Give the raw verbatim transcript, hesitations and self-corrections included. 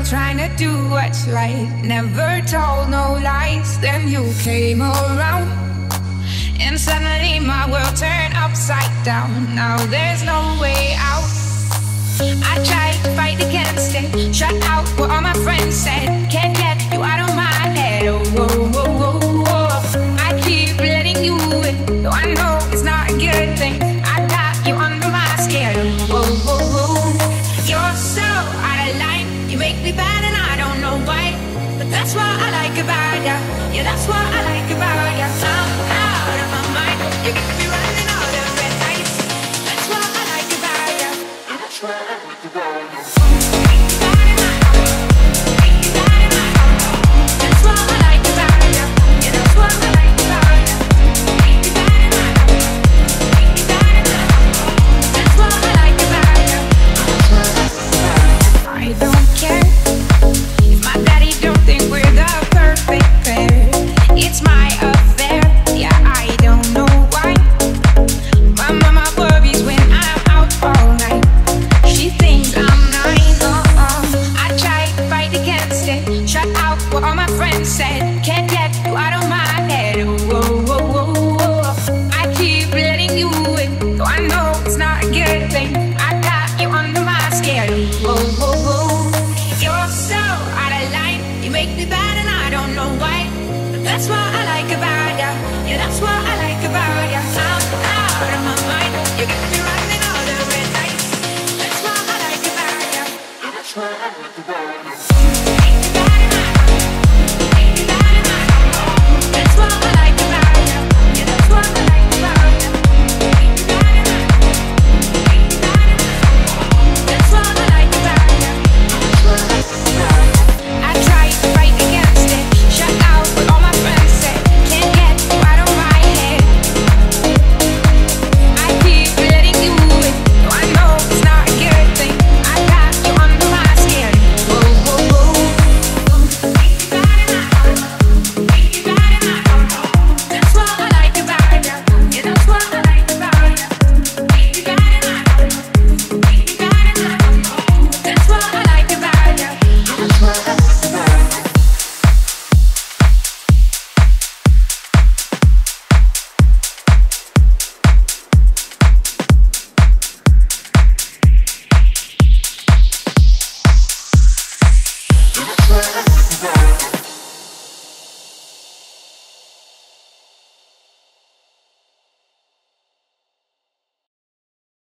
girl trying to do what's right, never told no lies. Then you came around, and suddenly my world turned upside down. Now there's no way out. I tried to fight against it, shut out what all my friends said. Can't get you out of my head. Oh, whoa, whoa, whoa, whoa. I keep letting you in, though I know it's not a good thing. I got you under my skin. Whoa, whoa, whoa. You're so out of line. You make me bad and I don't know why, but that's what I like about ya. Yeah, that's what I like about ya. I'm out of my mind. You get me running all the red lights. That's what I like about ya. Yeah, that's what I like about ya. That's what I like about ya. Yeah, that's what I like about ya. That's what I like about ya. I don't care if my daddy don't think we're the perfect pair. It's my affair, yeah, I don't know why. My mama worries when I'm out all night. She thinks I'm nine, uh-uh. I try to fight against it, shut out what all my friends said. Can't get you out of my head. Whoa, whoa, whoa, whoa. I keep letting you in, though I know it's not a good thing. I got you under my skin. Whoa, whoa, whoa. You're so out of line. You make me bad and I don't know why, but that's what I like about ya. Yeah, that's what I like about ya. I'm out of my mind. You get me running all the red lights. That's what I like about ya. Yeah, that's what I like about ya.